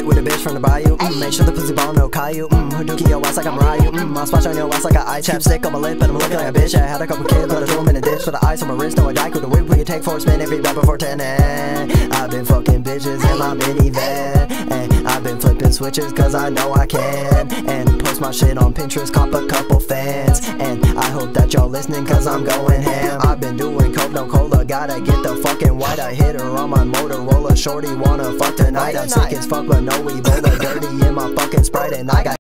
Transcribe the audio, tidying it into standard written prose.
with a bitch from the bayou. Make sure the pussy ball no Caillou. Hadouken your ass like I'm Ryu. I'll splash on your ass like an eye chapstick on my lip, and I'm looking like a bitch. I had a couple kids, but I threw them in a ditch. For the ice on my wrist, no I die with the whip. When you take 4 spin every rap before 10. I've been fucking bitches in my minivan, and I've been flipping switches cause I know I can, and post my shit on Pinterest, cop a couple fans, and I hope that y'all listening cause I'm going ham. I've been doing coke, no cola, gotta get the fucking white. I hit her on my Motorola, shorty wanna fuck tonight. I'm sick as fuck but no Ebola, dirty in my fucking Sprite, and I got